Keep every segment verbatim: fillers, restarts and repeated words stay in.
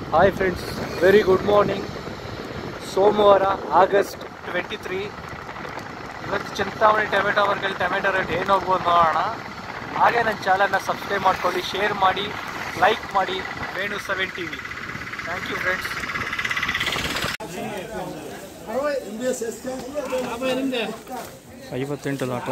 Hi friends, very good morning. ಸೋಮವಾರ August twenty three. ಇವತ್ತು Chintamani tomato ವರ್ಗಲ್ಲಿ ಟೊಮೆಟೊ ರೇಟ್ ಏನು ಹೋಗ್ಬೋದು ನೋಡೋಣ. ಹಾಗೆ ನನ್ನ ಚಾನಲ್ನ ಸಬ್ಸ್ಕ್ರೈಬ್ ಮಾಡ್ಕೊಳ್ಳಿ, ಶೇರ್ ಮಾಡಿ, ಲೈಕ್ ಮಾಡಿ. Venu seven T V. Thank you friends. ಐವತ್ತೆಂಟು ಲಾಟ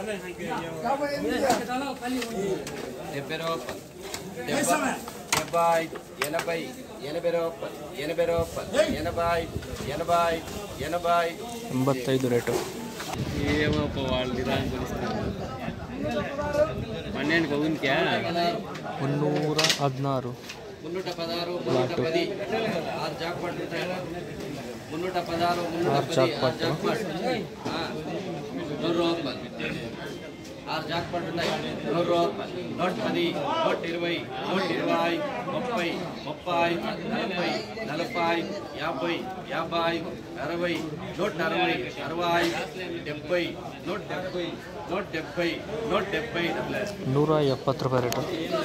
డెబ్బై ఎనభై ఎనభై రూపాయలు ఎనభై రూపాయలు ఎనభై ఎనభై ఎనభై ಎಂಬತ್ತೈದು ರೇಟು. ఏమోప వాళ్ళు నిదానం కొనిస్తున్నారు. పన్నెండు పగునికా ಮುನ್ನೂರ ಹದಿನಾರು మున్నూట పదహారు మున్నూట పది ఆరు జాక్పాట్ మున్నూట పదహారు మున్నూట పది ఆరు జాక్పాట్ నూరు రూపాయలు ఆరు జాక్పాట్ ఉన్నాయి. నూరు రూపాయలు నూట పది నూట ఇరవై నూట ఇరవై ముప్పై ముప్పై నలభై నలభై యాభై యాభై అరవై నూట అరవై అరవై డెబ్బై నూట డెబ్బై నూట డెబ్బై నూట డెబ్బై ನೂರ ಎಪ್ಪತ್ತು ರೂಪಾಯಿ ರೇಟು.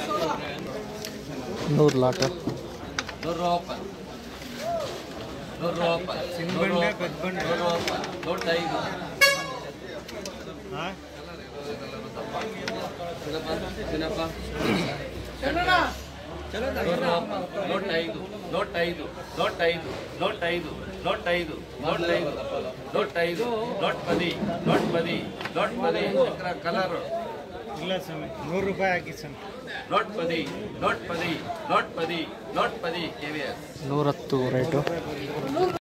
ನೂರು ಲಾಟ నూరు రూపాయలు నూరు రూపాయలు నూరు రూపాయలు నూరు రూపాయలు నూట ఐదు నూట ఐదు నూట ఐదు నూట ఐదు నూట ఐదు నూట ఐదు నూట ఐదు నూట ఐదు నూట పది నూట పది నూట పది కలర్ ಇಲ್ಲ ಸ್ವಾಮಿ ನೂರು ರೂಪಾಯಿ ಹಾಕಿ ಸ್ವಾಮಿ. నూట పది నూట పది నూట పది నూట పది కేవీఎస్ ನೂರತ್ತು ರೇಟು.